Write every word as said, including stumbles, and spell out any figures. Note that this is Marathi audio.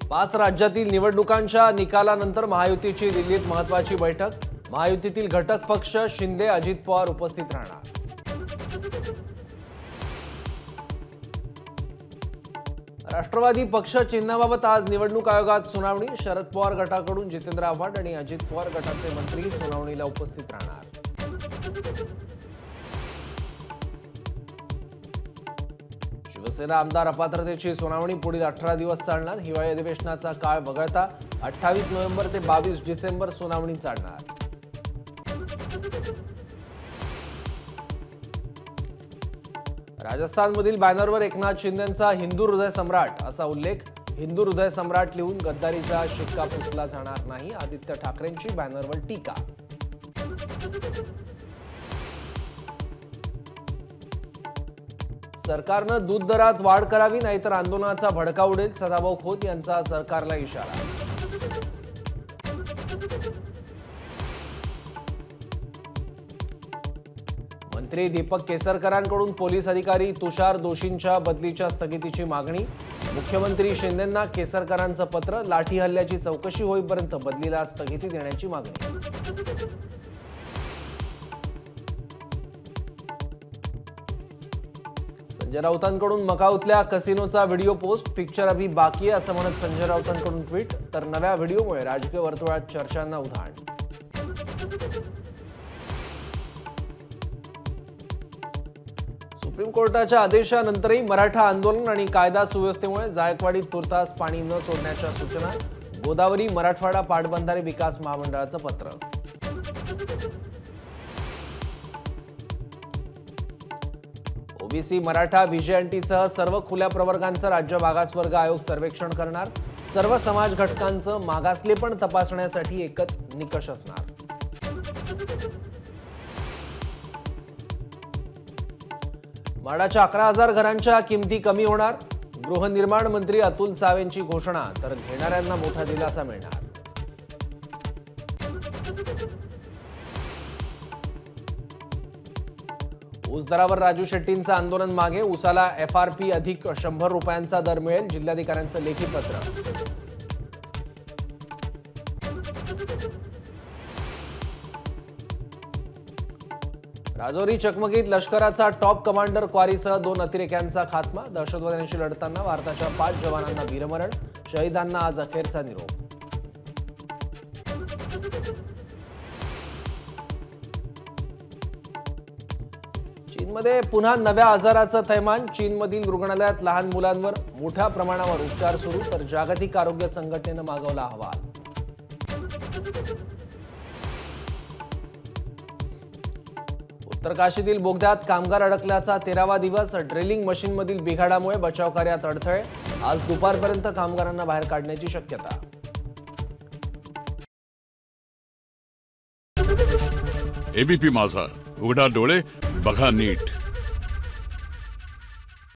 पाच राज्यातील निवडणुकांच्या निकालानंतर महायुतीची दिल्लीत महत्त्वाची बैठक। महायुतीतील घटक पक्ष शिंदे अजित पवार उपस्थित राहणार। राष्ट्रवादी पक्ष चिन्हाबाबत आज निवडणूक आयोगात सुनावणी। शरद पवार गटाकडून जितेंद्र आव्हाड आणि अजित पवार गटाचे मंत्री सुनावणीला उपस्थित राहणार। शिवसेना आमदार अपात्रतेची सुनावणी पुढील अठरा दिवस चालणार। हिवाळी अधिवेशनाचा काळ वगळता अठ्ठावीस नोव्हेंबर ते बावीस डिसेंबर सुनावणी चालणार। राजस्थानमधील बॅनरवर एकनाथ शिंदेंचा हिंदू हृदय सम्राट असा उल्लेख। हिंदू हृदय सम्राट लिहून गद्दारीचा शिक्का पुसला जाणार नाही। आदित्य ठाकरेंची बॅनरवर टीका। सरकारनं दूध दरात वाढ करावी नाहीतर आंदोलनाचा भडका उडेल। सदाभाऊ खोत यांचा सरकारला इशारा। मंत्री दीपक केसरकरांकडून पोलीस अधिकारी तुषार दोशींच्या बदलीच्या स्थगितीची मागणी। मुख्यमंत्री शिंदेंना केसरकरांचं पत्र। लाठी हल्ल्याची चौकशी होईपर्यंत बदलीला स्थगिती देण्याची मागणी। संजय राऊतांकडून मकाऊतल्या कसिनोचा व्हिडिओ पोस्ट। पिक्चर अभी बाकी आहे असं म्हणत संजय राऊतांकडून ट्विट। तर नव्या व्हिडिओमुळे राजकीय वर्तुळात चर्चांना उधाण। सुप्रीम कोर्टाच्या आदेशानंतरही मराठा आंदोलन आणि कायदा सुव्यवस्थेमुळे जायकवाडीत तुर्तास पाणी न सोडण्याच्या सूचना। गोदावरी मराठवाडा पाटबंधारे विकास महामंडळाचं पत्र। ओबीसी मराठा व्हीजेएनटीसह सर्व खुल्या प्रवर्गांचं राज्य मागासवर्ग आयोग सर्वेक्षण करणार। सर्व समाज घटकांचं मागासलेपण तपासण्यासाठी एकच निकष असणार। म्हाडाच्या अकरा हजार घरांच्या किमती कमी होणार। गृहनिर्माण मंत्री अतुल सावेंची घोषणा। तर घेणाऱ्यांना मोठा दिलासा मिळणार। ऊस दरावर राजू शेट्टींचं आंदोलन मागे। ऊसाला एफआरपी अधिक शंभर रुपयांचा दर मिळेल। जिल्हाधिकाऱ्यांचं लेखी पत्र। राजौरी चकमकीत लष्कराचा टॉप कमांडर क्वारीसह दोन अतिरेक्यांचा खात्मा। दहशतवाद्यांशी लढताना भारताच्या पाच जवानांना वीरमरण। शहीदांना आज अखेरचा निरोप। चीनमध्ये पुन्हा नव्या आजाराचं थैमान। चीनमधील रुग्णालयात लहान मुलांवर मोठ्या प्रमाणावर उपचार सुरू। तर जागतिक आरोग्य संघटनेनं मागवला अहवाल। उत्तरकाशीतील बोगद्यात कामगार अडकल्याचा तेरावा दिवस। ड्रिलिंग मशीनमधील बिघाडामुळे बचाव कार्यात अडथळे। आज दुपारपर्यंत कामगारांना बाहेर काढण्याची शक्यता। एबीपी माझा, उघडा डोळे बघा नीट।